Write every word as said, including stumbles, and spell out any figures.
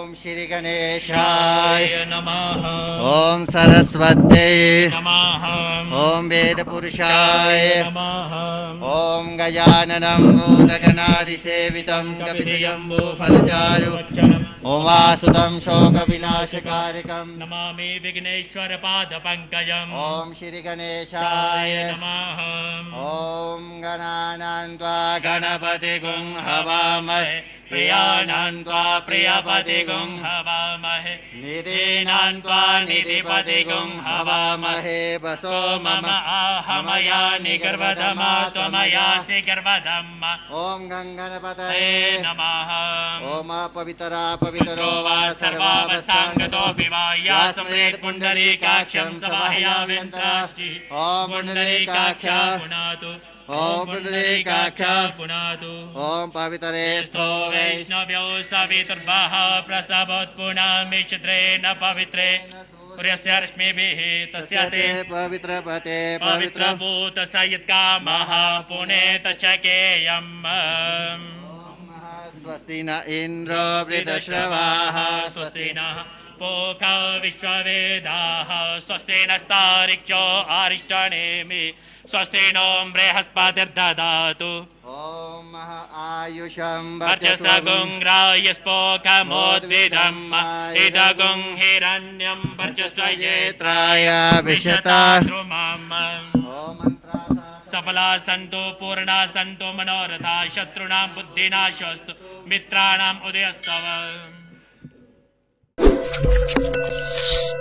ओम श्री गणेशाय नमः। ओम सरस्वत्यै नमः। ओम वेदपुरुषाय नमः। ओम गजाननं भूतगणाधिसेवितं कपितजम्बूफलचारु उमासुतं शोकविनाशकारकं नमामि विघ्नेश्वर पादपङ्कजम्। ओम श्री गणेशाय नमः। ओम गणानां त्वा गणपतिगुं हवामहे प्रियाणां त्वा प्रियपतिगुं हवामहे निधीनां त्वा निधिपतिगुं हवामहे वसो मम आहमयानि गर्भधमा त्वमयासि गर्भधम्म। ओम गङ्गणपतये नमः। ओम पवित्रा पवित्रो वा सर्वावसाङ्गतोऽपि वा या स्मरेत् पुण्डरीकाक्षं समाह्याव्यन्त्राष्टि। ओम पुण्डरीकाक्षा पुनातु ओम पुण्डरीकाक्षा पुनातु। ओम पवित्रे स्थो वैष्णव्यो सवितुर्वः प्रसभोत्पुनामिषद्रेण पवित्रे सूर्यस्य रश्मिभिः तस्य ते पवित्रपते पवित्रभूतस्य यत्कामः पुनेत च केयम्। स्वस्ति न इन्द्रो वृद्धश्रवाः स्वस्ति नः पूषा विश्ववेदाः स्वस्ति नस्तार्क्ष्यो अरिष्टनेमि स्वस्ति नो बृहस्पतिर्ददातु। ओम आयुषं वर्चसा गुङ्ग्रायस्पोकमोद्भिदम् इदगुं हिरण्यं वर्चस्व येत्राय विशता सफला सन्तु पूर्णा सन्तु मनोरथा शत्रूणां बुद्धिनाशोऽस्तु मित्राणाम् उदयस्तव।